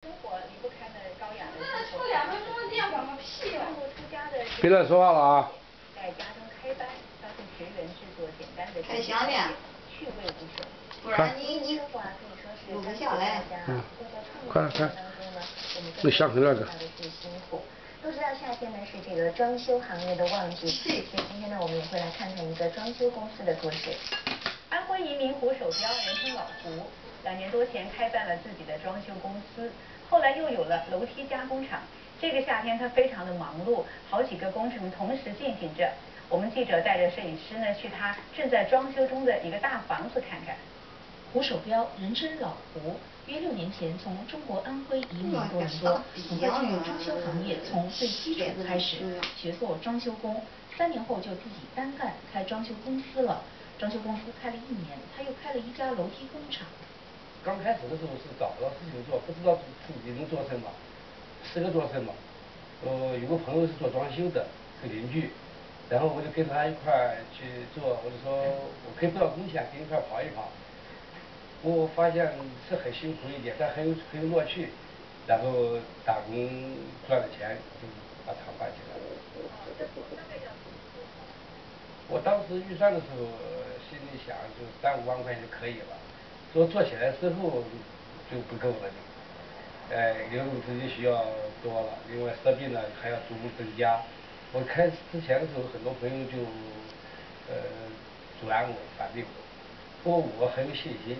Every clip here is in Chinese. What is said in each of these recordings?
活离不开呢高雅的生活。2分钟电话个屁呀！出家的。 别再说话了啊！ 在家中开班，教会学员制作简单的太响亮， 趣味无穷。 不然你录不下来。 快点快！没响起来个。 都知道夏天呢是这个装修行业的旺季，所以今天呢我们也会来看看一个装修公司的故事。安徽移民胡守彪，人称老胡，2年多前开办了自己的装修公司，后来又有了楼梯加工厂。这个夏天他非常的忙碌，好几个工程同时进行着。我们记者带着摄影师呢去他正在装修中的一个大房子看看。 胡守彪，人称老胡，约6年前从中国安徽移民多伦多，很快进入装修行业，从最基础开始学做装修工，3年后就自己单干开装修公司了。装修公司开了1年，他又开了一家楼梯工厂。 刚开始的时候是找不到事情做，不知道自己能做什么，适合做什么。有个朋友是做装修的，是邻居，然后我就跟他一块儿去做，我就说我可以不到工钱，跟你一块儿跑一跑。我发现是很辛苦一点，但很有乐趣。然后打工赚了钱，就把厂办起来了。我当时预算的时候，心里想就3、5万块钱就可以了。做起来之后就不够了，流动资金需要多了，另外设备呢还要逐步增加。我开始之前的时候，很多朋友就阻拦我、反对我，不过我很有信心。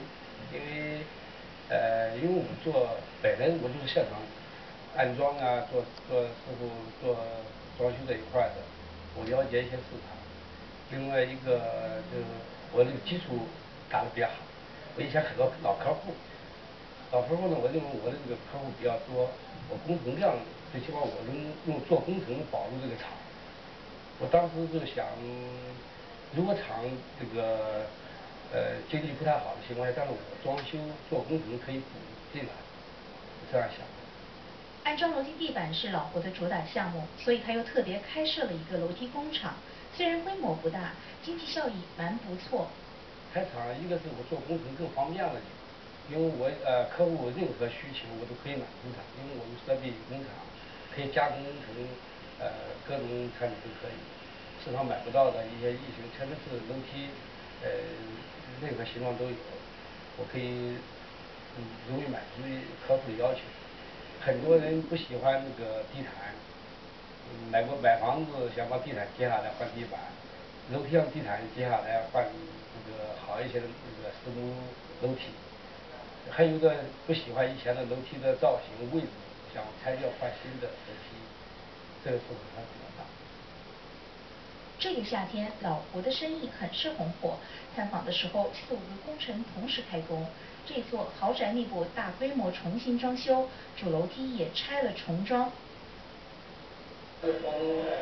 因为本来我就是擅长安装啊，做师傅做装修这一块的，我了解一些市场。另外一个就是我这个基础打得比较好，我以前很多老客户呢，我认为我的这个客户比较多，我工程量最起码我能用做工程保住这个厂。我当时就想，如果厂这个经济不太好的情况下，但是我装修做工程可以补进来，这样想。 安装楼梯地板是老胡的主打项目，所以他又特别开设了一个楼梯工厂。虽然规模不大，经济效益蛮不错。 开厂一个是我做工程更方便了点，因为我客户任何需求我都可以满足他，因为我们设备工厂可以加工成各种产品都可以，市场买不到的一些异形，特别是楼梯任何形状都有，我可以容易满足客户的要求。很多人不喜欢那个地毯，买房子想把地毯揭下来换地板，楼梯上地毯揭下来换那个好一些的那个实木楼梯，还有的不喜欢以前的楼梯的造型位置，想拆掉换新的楼梯，这个市场还比较大。 这个夏天，老胡的生意很是红火。探访的时候，4、5个工程同时开工。这座豪宅内部大规模重新装修，主楼梯也拆了重装。 然后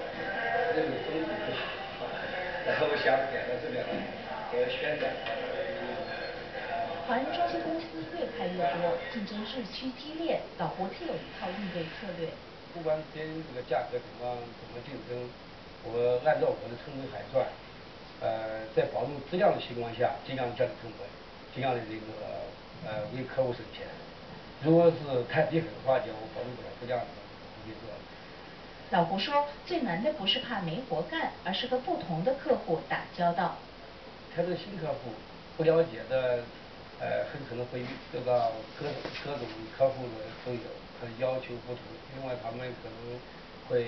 我想点到这边来，给他宣传。 华人装修公司越开越多，竞争日趋激烈，老胡自有一套应对策略。 不管别人这个价格怎么竞争，我按照我的成本海算，在保证质量的情况下，尽量降低成本，尽量的这个为客户省钱。如果是太低很的话，就我保证不了质量的，不会做。 老胡说，最难的不是怕没活干，而是和不同的客户打交道。 特别是新客户不了解的，很可能会得到各种客户的都有，他的要求不同。另外，他们可能会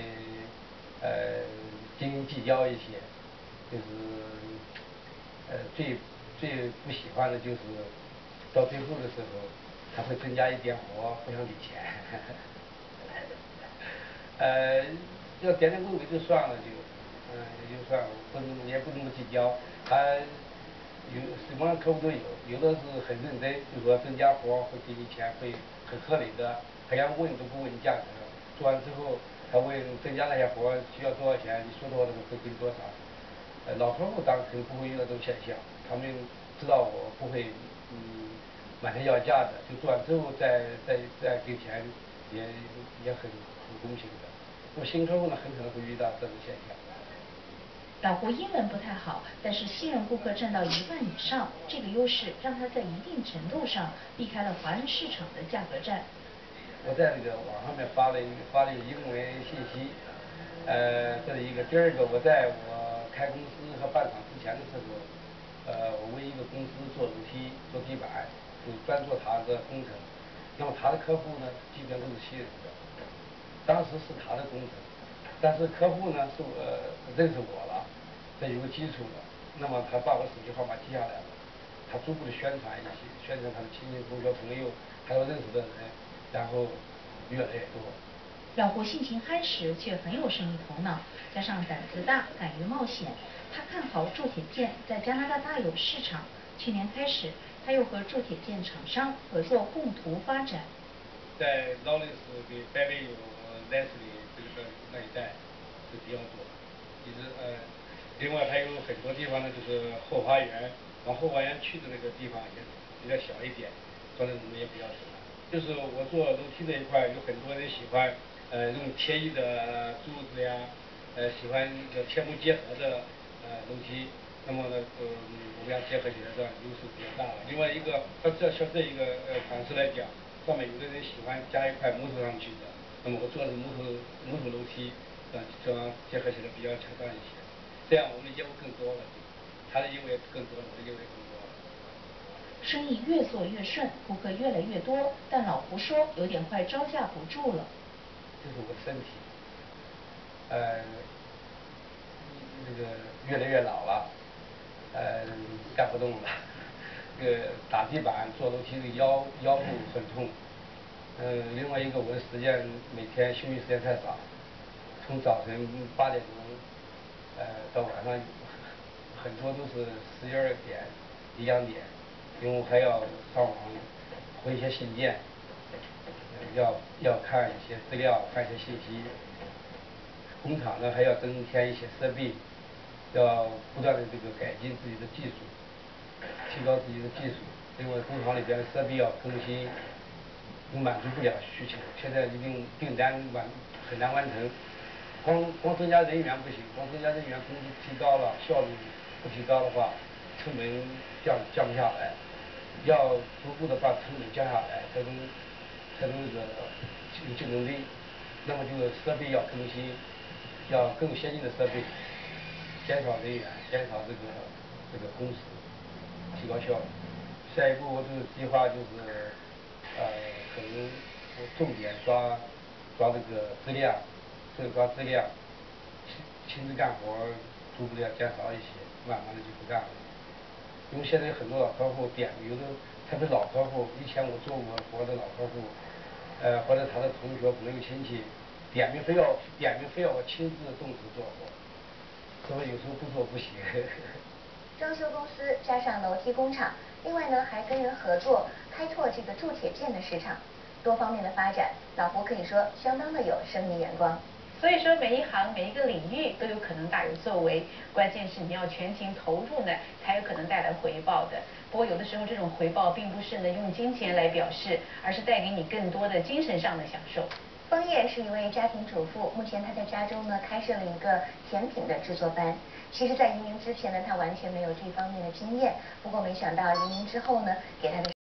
斤斤计较一些，就是最不喜欢的就是到最后的时候，他会增加一点活，不想给钱。要点点归归就算了，也就算了，也不能计较。他什么样的客户都有，有的是很认真，就说增加活会给你钱，会很合理的，他连问都不问价格，做完之后他问增加那些活需要多少钱，你说多少他会给你多少。老客户当然肯定不会遇到这种现象，他们知道我不会满天要价的，就做完之后再给钱，也很公平的。那么新客户呢，很可能会遇到这种现象。 老胡英文不太好，但是信任顾客占到1半以上，这个优势让他在一定程度上避开了华人市场的价格战。 我在这个网上面发了一个英文信息，这是一个。第二个，我在我开公司和办厂之前的时候，我为一个公司做楼梯、做地板，就专做他的工程。那么他的客户呢，基本都是新人的。当时是他的工程，但是客户呢是认识我了，这有个基础的。那么他把我手机号码记下来了，他逐步的宣传一些，宣传他的亲戚、同学、朋友，还有认识的人，然后越来越多。 老胡性情憨实，却很有生意头脑，加上胆子大，敢于冒险。他看好铸铁件在加拿大大有市场。去年开始，他又和铸铁件厂商合作，共图发展。 在劳力士跟百威有莱斯利这个那一带是比较多，另外还有很多地方呢，就是后花园，往后花园去的那个地方也比较小一点，做的人也比较少。就是我做楼梯这一块，有很多人喜欢用铁艺的柱子呀，喜欢铁木结合的楼梯。那么呢，我们俩结合起来，这样优势比较大了。另外一个，像这一个款式来讲，上面有的人喜欢加一块木头上去的，那么我做的是木头楼梯，这样结合起来比较恰当一些。这样我们业务更多了，他的业务也更多了，我的业务也更多了。 生意越做越顺，顾客越来越多，但老胡说有点快招架不住了。 就是我身体，这个越来越老了，干不动了。这个打地板、做楼梯的腰部很痛。另外一个我的时间每天休息时间太少，从早晨8点钟，到晚上很多都是11、12点、1、2点，因为我还要上网回一些信件，要看一些资料，看一些信息。工厂呢还要增添一些设备，要不断的这个改进自己的技术，提高自己的技术。另外工厂里边的设备要更新，满足不了需求。现在订单很难完成，光增加人员不行，光增加人员工资提高了，效率不提高的话，成本降不下来。要逐步的把成本降下来，才能有竞争力。那么就是设备要更新，要更先进的设备，减少人员，减少这个工时，提高效率。下一步我这个计划就是，可能我重点抓这个质量，抓质量，亲自干活逐步的要减少一些，慢慢的就不干了。因为现在有很多老客户有的特别老客户，以前我做过活的老客户，或者他的同学朋友亲戚，点名非要我亲自动手做活，所以有时候不做不行。 装修公司加上楼梯工厂，另外呢还跟人合作开拓这个铸铁件的市场，多方面的发展，老胡可以说相当的有生意眼光。所以说每一行每一个领域都有可能大有作为，关键是你要全情投入呢，才有可能带来回报的。不过有的时候这种回报并不是呢用金钱来表示，而是带给你更多的精神上的享受。枫叶是一位家庭主妇，目前她在家中呢开设了一个甜品的制作班。其实，在移民之前呢，她完全没有这方面的经验。不过没想到移民之后呢，给她的